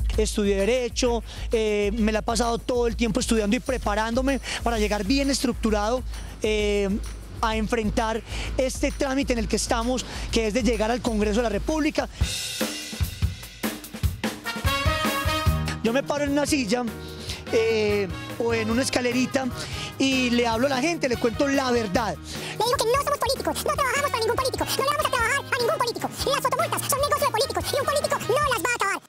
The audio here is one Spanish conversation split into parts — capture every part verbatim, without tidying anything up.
Estudié Derecho, eh, me la he pasado todo el tiempo estudiando y preparándome para llegar bien estructurado eh, a enfrentar este trámite en el que estamos, que es de llegar al Congreso de la República. Yo me paro en una silla eh, o en una escalerita y le hablo a la gente, le cuento la verdad. Le digo que no somos políticos, no trabajamos para ningún político, no le vamos a trabajar a ningún político. Las fotomultas son negocio de políticos y un político no las va a acabar.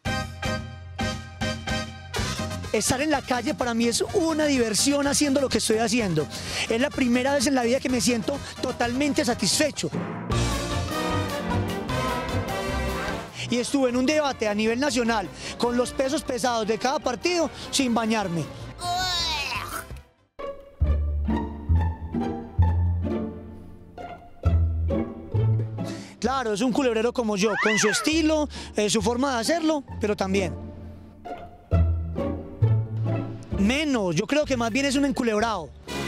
Estar en la calle para mí es una diversión haciendo lo que estoy haciendo. Es la primera vez en la vida que me siento totalmente satisfecho. Y estuve en un debate a nivel nacional con los pesos pesados de cada partido sin bañarme. Claro, es un culebrero como yo, con su estilo, eh, su forma de hacerlo, pero también. Menos, yo creo que más bien es un enculebrado.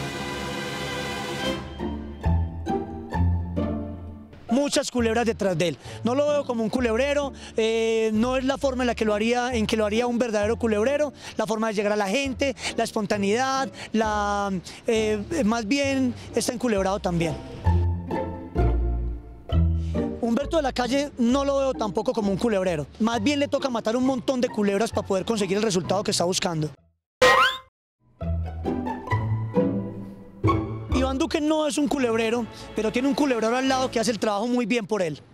Muchas culebras detrás de él. No lo veo como un culebrero, eh, no es la forma en la que lo haría, en que lo haría un verdadero culebrero, la forma de llegar a la gente, la espontaneidad, la, eh, más bien está enculebrado también. Humberto de la Calle no lo veo tampoco como un culebrero, más bien le toca matar un montón de culebras para poder conseguir el resultado que está buscando. Iván Duque no es un culebrero, pero tiene un culebrero al lado que hace el trabajo muy bien por él.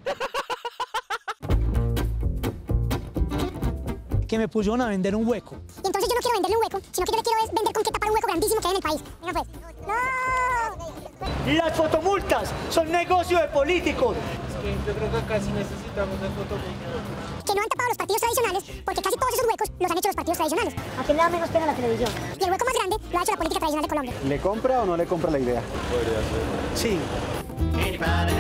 Que me pusieron a vender un hueco. Y entonces yo no quiero venderle un hueco, sino que yo le quiero es vender con qué tapar un hueco grandísimo que hay en el país. Venga pues. ¡No! Las fotomultas son negocio de políticos. Es que yo creo que acá sí necesitamos una fotomulta. Que no han tapado los partidos tradicionales, porque casi todos esos huecos los han hecho los partidos tradicionales. ¿A quién le da menos pena la televisión? Y el hueco más grande lo ha hecho la política tradicional de Colombia. ¿Le compra o no le compra la idea? Podría ser. Sí.